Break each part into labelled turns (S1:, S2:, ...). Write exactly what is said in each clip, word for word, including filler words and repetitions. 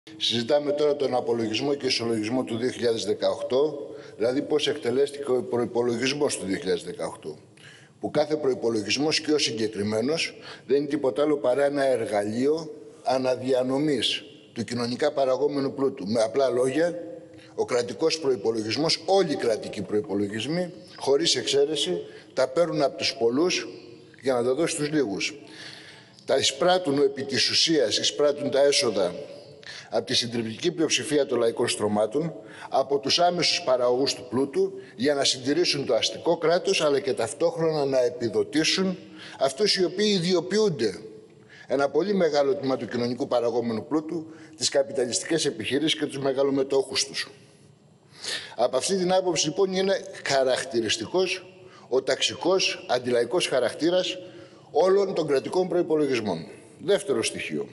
S1: Συζητάμε τώρα τον απολογισμό και ισολογισμό του δύο χιλιάδες δεκαοκτώ, δηλαδή πώς εκτελέστηκε ο προϋπολογισμός του δύο χιλιάδες δεκαοκτώ. Που κάθε προϋπολογισμός και ο συγκεκριμένος δεν είναι τίποτα άλλο παρά ένα εργαλείο αναδιανομής του κοινωνικά παραγόμενου πλούτου. Με απλά λόγια, ο κρατικός προϋπολογισμός, όλοι οι κρατικοί προϋπολογισμοί, χωρίς εξαίρεση, τα παίρνουν από τους πολλούς για να τα δώσει στους λίγους. Τα εισπράττουν επί της ουσίας, εισπράττουν τα έσοδα από τη συντριπτική πλειοψηφία των λαϊκών στρωμάτων, από τους άμεσους παραγωγούς του πλούτου, για να συντηρήσουν το αστικό κράτος, αλλά και ταυτόχρονα να επιδοτήσουν αυτούς οι οποίοι ιδιοποιούνται ένα πολύ μεγάλο τμήμα του κοινωνικού παραγόμενου πλούτου, τις καπιταλιστικές επιχειρήσεις και τους μεγαλομετόχους τους. Από αυτή την άποψη, λοιπόν, είναι χαρακτηριστικός ο ταξικός αντιλαϊκός χαρακτήρας όλων των κρατικών προϋπολογισμών. Δεύτερο στοιχείο.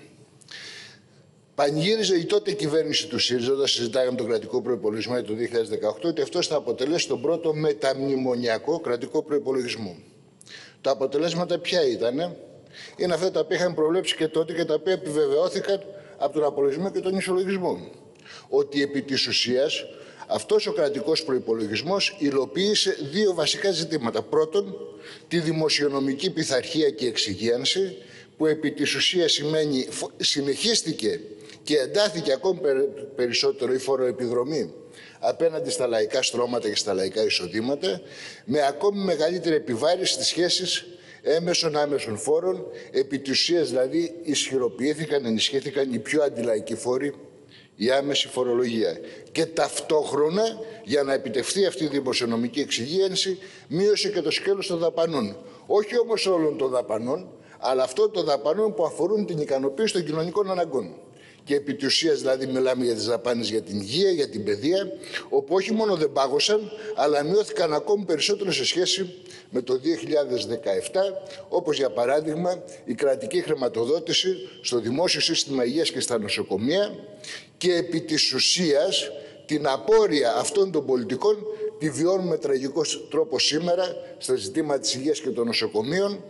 S1: Πανηγύριζε η τότε κυβέρνηση του ΣΥΡΙΖΑ, όταν συζητάγαμε τον κρατικό προϋπολογισμό για το δύο χιλιάδες δεκαοκτώ, ότι αυτός θα αποτελέσει τον πρώτο μεταμνημονιακό κρατικό προϋπολογισμό. Τα αποτελέσματα ποια ήτανε? Είναι αυτά τα οποία είχαν προβλέψει και τότε και τα οποία επιβεβαιώθηκαν από τον απολογισμό και τον ισολογισμό. Ότι επί της ουσίας αυτός ο κρατικός προϋπολογισμός υλοποίησε δύο βασικά ζητήματα. Πρώτον, τη δημοσιονομική πειθαρχία και εξυγίανση, που επί της ουσίας σημαίνει συνεχίστηκε και εντάθηκε ακόμη περισσότερο η φοροεπιδρομή απέναντι στα λαϊκά στρώματα και στα λαϊκά εισοδήματα, με ακόμη μεγαλύτερη επιβάρηση στις σχέσεις έμεσων άμεσων φόρων, επί της ουσίας δηλαδή ισχυροποιήθηκαν, ενισχύθηκαν οι πιο αντιλαϊκοί φόροι, η άμεση φορολογία. Και ταυτόχρονα, για να επιτευχθεί αυτή η δημοσιονομική εξυγίανση, μείωσε και το σκέλος των δαπανών. Όχι όμως όλων των δαπανών, αλλά αυτών των δαπανών που αφορούν την ικανοποίηση των κοινωνικών αναγκών. Και επί της ουσίας δηλαδή μιλάμε για τις δαπάνες για την υγεία, για την παιδεία, όπου όχι μόνο δεν πάγωσαν, αλλά μειώθηκαν ακόμη περισσότερο σε σχέση με το δύο χιλιάδες δεκαεπτά, όπως για παράδειγμα η κρατική χρηματοδότηση στο δημόσιο σύστημα υγείας και στα νοσοκομεία, και επί της ουσίας την απόρρεια αυτών των πολιτικών τη βιώνουμε με τραγικό τρόπο σήμερα στα ζητήματα της υγείας και των νοσοκομείων,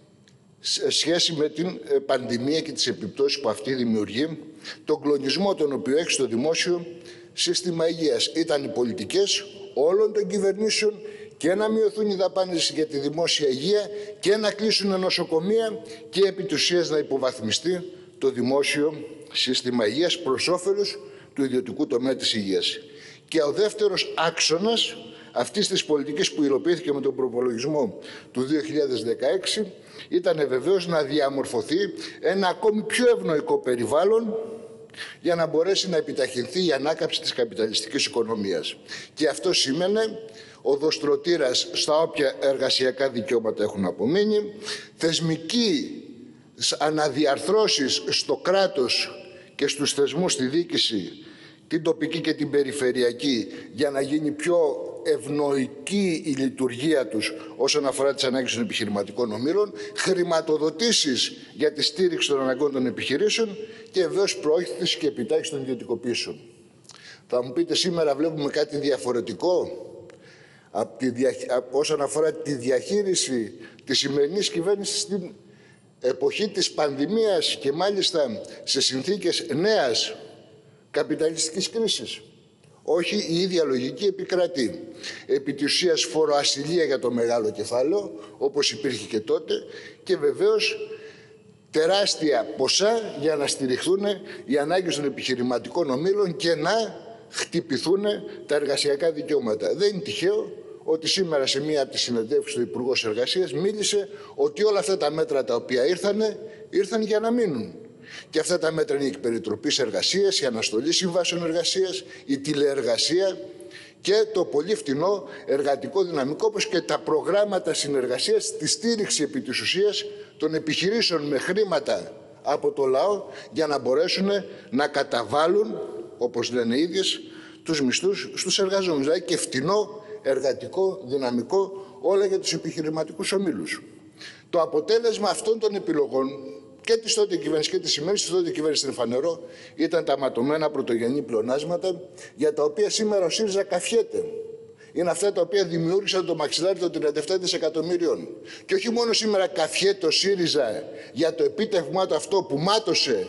S1: σε σχέση με την πανδημία και τις επιπτώσεις που αυτή δημιουργεί, τον κλονισμό τον οποίο έχει στο δημόσιο σύστημα υγείας. Ήταν οι πολιτικές όλων των κυβερνήσεων και να μειωθούν οι δαπάνες για τη δημόσια υγεία και να κλείσουν νοσοκομεία και επί της ουσίας να υποβαθμιστεί το δημόσιο σύστημα υγείας προς όφελος του ιδιωτικού τομέα της υγείας. Και ο δεύτερος άξονας αυτής της πολιτικής που υλοποιήθηκε με τον προπολογισμό του δύο χιλιάδες δεκαέξι ήταν βεβαίως να διαμορφωθεί ένα ακόμη πιο ευνοϊκό περιβάλλον για να μπορέσει να επιταχυνθεί η ανάκαμψη της καπιταλιστικής οικονομίας. Και αυτό σήμαινε οδοστρωτήρας στα όποια εργασιακά δικαιώματα έχουν απομείνει, θεσμική αναδιαρθρώσεις στο κράτος και στους θεσμούς, στη διοίκηση, την τοπική και την περιφερειακή, για να γίνει πιο ευνοϊκή η λειτουργία τους όσον αφορά τις ανάγκες των επιχειρηματικών ομίλων, χρηματοδοτήσεις για τη στήριξη των αναγκών των επιχειρήσεων και βεβαίως προώθηση και επιτάχυνση των ιδιωτικοποιήσεων. Θα μου πείτε, σήμερα βλέπουμε κάτι διαφορετικό από τη δια... από όσον αφορά τη διαχείριση της σημερινής κυβέρνησης στην εποχή της πανδημίας και μάλιστα σε συνθήκες νέας καπιταλιστικής κρίσης? Όχι, η ίδια λογική επικρατεί. Επί της ουσίας φοροασυλία για το μεγάλο κεφάλαιο, όπως υπήρχε και τότε, και βεβαίως τεράστια ποσά για να στηριχθούν οι ανάγκες των επιχειρηματικών ομίλων και να χτυπηθούν τα εργασιακά δικαιώματα. Δεν είναι τυχαίο ότι σήμερα σε μία από τις συνεντεύξεις του Υπουργός Εργασίας μίλησε ότι όλα αυτά τα μέτρα τα οποία ήρθανε, ήρθαν για να μείνουν. Και αυτά τα μέτρα είναι η περιτροπής εργασίας, η αναστολή συμβάσεων εργασίας, η τηλεεργασία και το πολύ φτηνό εργατικό δυναμικό, όπως και τα προγράμματα συνεργασίας, τη στήριξη επί της ουσίας των επιχειρήσεων με χρήματα από το λαό για να μπορέσουν να καταβάλουν, όπως λένε οι ίδιες, τους μισθούς στους εργαζόμενους. Δηλαδή και φτηνό εργατικό δυναμικό, όλα για τους επιχειρηματικούς ομίλους. Το αποτέλεσμα αυτών των επιλογών και της τότε κυβέρνησης και της σημερινής της τότε κυβέρνησης, είναι φανερό, ήταν τα ματωμένα πρωτογενή πλεονάσματα, για τα οποία σήμερα ο ΣΥΡΙΖΑ καφιέται. Είναι αυτά τα οποία δημιούργησαν το μαξιλάρι των τριάντα επτά δισεκατομμύριων. Και όχι μόνο σήμερα καφιέται ο ΣΥΡΙΖΑ για το επίτευγμά του αυτό που μάτωσε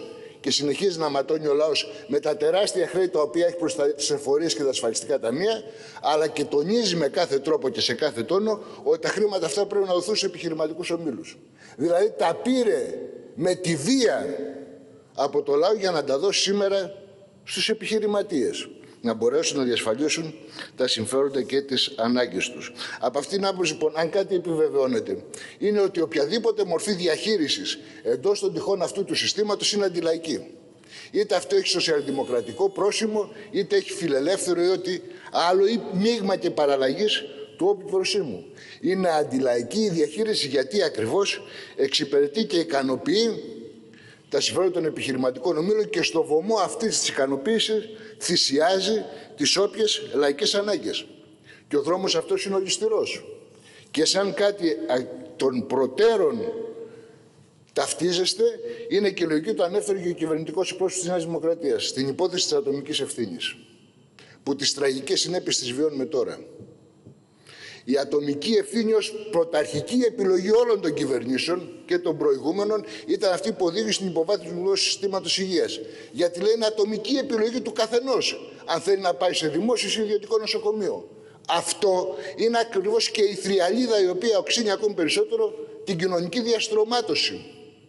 S1: και συνεχίζει να ματώνει ο λαός με τα τεράστια χρέη τα οποία έχει προς τις εφορίες και τα ασφαλιστικά ταμεία, αλλά και τονίζει με κάθε τρόπο και σε κάθε τόνο ότι τα χρήματα αυτά πρέπει να δοθούν σε επιχειρηματικούς ομίλους. Δηλαδή τα πήρε με τη βία από το λαό για να τα δώσει σήμερα στους επιχειρηματίες, να μπορέσουν να διασφαλίσουν τα συμφέροντα και τις ανάγκες τους. Από αυτήν την άποψη, λοιπόν, αν κάτι επιβεβαιώνεται, είναι ότι οποιαδήποτε μορφή διαχείρισης εντός των τυχών αυτού του συστήματος είναι αντιλαϊκή. Είτε αυτό έχει σοσιαλδημοκρατικό πρόσημο, είτε έχει φιλελεύθερο ή ό,τι άλλο, ή μείγμα και παραλλαγής του όποιου προσήμου. Είναι αντιλαϊκή η διαχείριση γιατί ακριβώς εξυπηρετεί και ικανοποιεί τα συμφέροντα των επιχειρηματικών ομίλων και στο βωμό αυτής της ικανοποίησης θυσιάζει τις όποιες λαϊκές ανάγκες. Και ο δρόμος αυτός είναι ολισθηρός. Και σαν κάτι των προτέρων ταυτίζεστε, είναι και λογική το ανέφερε και ο κυβερνητικός εκπρόσωπος της Νέας Δημοκρατίας στην υπόθεση της ατομικής ευθύνης, που τις τραγικές συνέπειες τις βιώνουμε τώρα. Η ατομική ευθύνη ως πρωταρχική επιλογή όλων των κυβερνήσεων και των προηγούμενων ήταν αυτή που οδήγησε στην υποβάθμιση του δημόσιου συστήματος υγείας. Γιατί λέει είναι ατομική επιλογή του καθενός, αν θέλει να πάει σε δημόσιο ή ιδιωτικό νοσοκομείο. Αυτό είναι ακριβώς και η θριαλίδα η οποία οξύνει ακόμη περισσότερο την κοινωνική διαστρωμάτωση.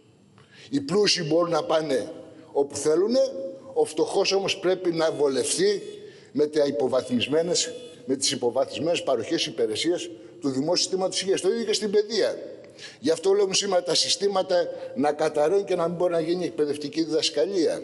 S1: Οι πλούσιοι μπορούν να πάνε όπου θέλουν, ο φτωχός όμως πρέπει να βολευτεί με τα υποβαθμισμένες με τις υποβαθμισμένες παροχές υπηρεσίας του δημόσιου συστήματος υγείας. Το ίδιο και στην παιδεία. Γι' αυτό λέμε σήμερα τα συστήματα να καταραίουν και να μην μπορεί να γίνει εκπαιδευτική διδασκαλία.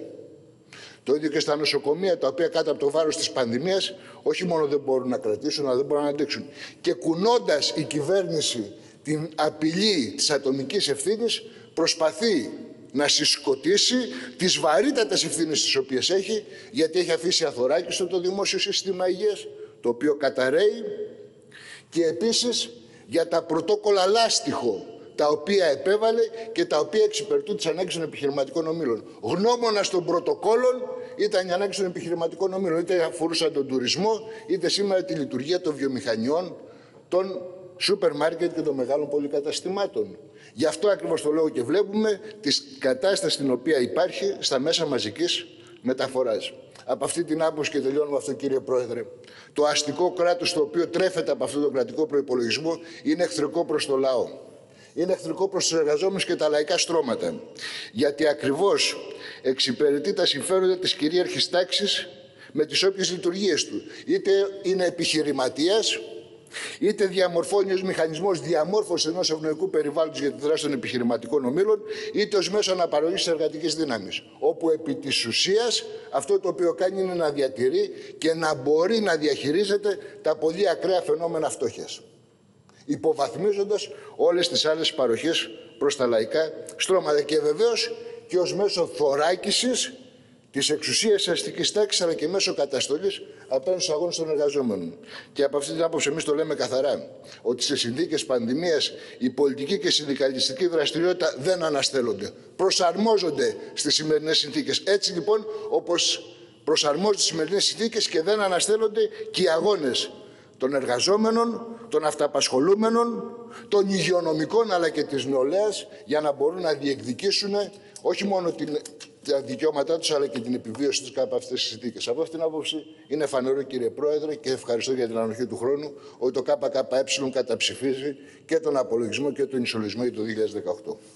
S1: Το ίδιο και στα νοσοκομεία, τα οποία κάτω από το βάρος της πανδημίας όχι μόνο δεν μπορούν να κρατήσουν, αλλά δεν μπορούν να αντέξουν. Και κουνώντας η κυβέρνηση την απειλή της ατομικής ευθύνης, προσπαθεί να συσκοτήσει τις βαρύτατες ευθύνες τις οποίες έχει, γιατί έχει αφήσει αθωράκιστο το δημόσιο σύστημα υγείας, το οποίο καταραίει, και επίσης για τα πρωτόκολλα λάστιχο τα οποία επέβαλε και τα οποία εξυπηρετούν τις ανάγκες των επιχειρηματικών ομίλων. Γνώμονας των πρωτοκόλλων ήταν οι ανάγκες των επιχειρηματικών ομίλων, είτε αφορούσαν τον τουρισμό, είτε σήμερα τη λειτουργία των βιομηχανιών, των σούπερ μάρκετ και των μεγάλων πολυκαταστημάτων. Γι' αυτό ακριβώς το λόγο και βλέπουμε τη κατάσταση την οποία υπάρχει στα μέσα μαζικής μεταφοράς. Από αυτή την άποψη, και τελειώνουμε αυτό, κύριε Πρόεδρε, το αστικό κράτος το οποίο τρέφεται από αυτόν τον κρατικό προϋπολογισμό είναι εχθρικό προς το λαό. Είναι εχθρικό προς τους εργαζόμενους και τα λαϊκά στρώματα. Γιατί ακριβώς εξυπηρετεί τα συμφέροντα της κυρίαρχης τάξης με τις όποιες λειτουργίες του. Είτε είναι επιχειρηματίας, είτε διαμορφώνει ως μηχανισμός διαμόρφωσης ενός ευνοϊκού περιβάλλοντος για τη δράση των επιχειρηματικών ομίλων, είτε ως μέσο αναπαραγωγής της εργατικής δύναμης. Όπου επί της ουσίας αυτό το οποίο κάνει είναι να διατηρεί και να μπορεί να διαχειρίζεται τα πολύ ακραία φαινόμενα φτώχειας, υποβαθμίζοντας όλες τις άλλες παροχές προς τα λαϊκά στρώματα και βεβαίως και ως μέσο θωράκισης της εξουσίας της αστικής τάξης, αλλά και μέσω καταστολής απέναντι στους αγώνες των εργαζόμενων. Και από αυτή την άποψη, εμείς το λέμε καθαρά, ότι σε συνθήκες πανδημίας η πολιτική και η συνδικαλιστική δραστηριότητα δεν αναστέλλονται. Προσαρμόζονται στις σημερινές συνθήκες. Έτσι λοιπόν, όπως προσαρμόζονται στις σημερινές συνθήκες και δεν αναστέλλονται και οι αγώνες των εργαζόμενων, των αυταπασχολούμενων, των υγειονομικών αλλά και της νεολαίας, για να μπορούν να διεκδικήσουν όχι μόνο την, τα δικαιώματά τους αλλά και την επιβίωση τους κάτω από αυτές τις συνθήκες. Από αυτήν την άποψη είναι φανερό, κύριε Πρόεδρε, και ευχαριστώ για την ανοχή του χρόνου, ότι το ΚΚΕ καταψηφίζει και τον απολογισμό και τον ισολογισμό για το δύο χιλιάδες δεκαοκτώ.